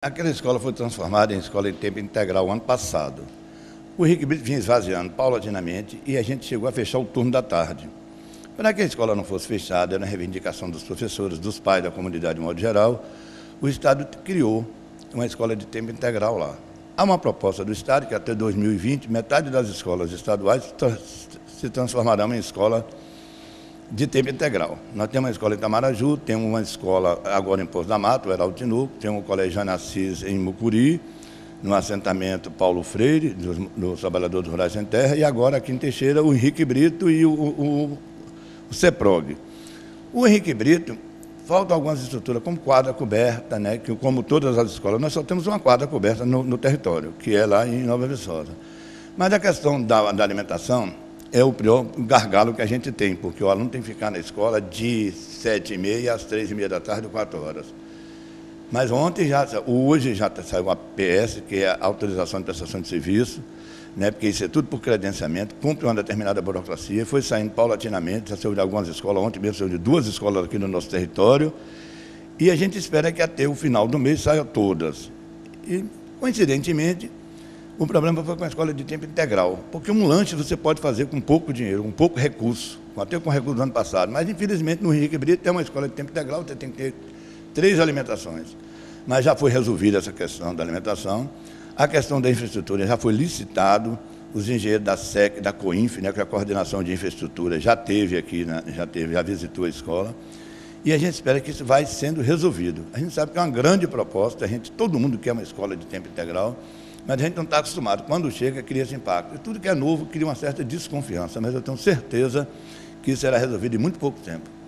Aquela escola foi transformada em escola em tempo integral ano passado. O Henrique Brito vinha esvaziando paulatinamente e a gente chegou a fechar o turno da tarde. Para que a escola não fosse fechada, era uma reivindicação dos professores, dos pais, da comunidade de modo geral, o Estado criou uma escola de tempo integral lá. Há uma proposta do Estado que até 2020, metade das escolas estaduais se transformarão em escola de tempo integral. Nós temos uma escola em Itamaraju, temos uma escola agora em Poço da Mata, o Heraldo Tinoco, temos um colégio Ana Assis em Mucuri, no assentamento Paulo Freire, dos Trabalhadores Rurais Sem Terra, e agora aqui em Teixeira, o Henrique Brito e o CEPROG. O Henrique Brito, faltam algumas estruturas, como quadra coberta, né, que como todas as escolas, nós só temos uma quadra coberta no território, que é lá em Nova Viçosa. Mas a questão da alimentação é o pior gargalo que a gente tem, porque o aluno tem que ficar na escola de 7h30 às 3h30 da tarde, 4 horas. Mas hoje já saiu a PS, que é a autorização de prestação de serviço, né, porque isso é tudo por credenciamento, cumpre uma determinada burocracia, foi saindo paulatinamente, já saiu de algumas escolas, ontem mesmo saiu de 2 escolas aqui no nosso território, e a gente espera que até o final do mês saiam todas. E, coincidentemente, o problema foi com a escola de tempo integral, porque um lanche você pode fazer com pouco dinheiro, com pouco recurso, até com recurso do ano passado, mas infelizmente no Henrique Brito tem uma escola de tempo integral, você tem que ter 3 alimentações. Mas já foi resolvida essa questão da alimentação. A questão da infraestrutura já foi licitado, os engenheiros da SEC, da COINF, né, que é a coordenação de infraestrutura, já teve aqui, já visitou a escola, e a gente espera que isso vai sendo resolvido. A gente sabe que é uma grande proposta, todo mundo quer uma escola de tempo integral, mas a gente não está acostumado. Quando chega, cria esse impacto. E tudo que é novo cria uma certa desconfiança, mas eu tenho certeza que isso será resolvido em muito pouco tempo.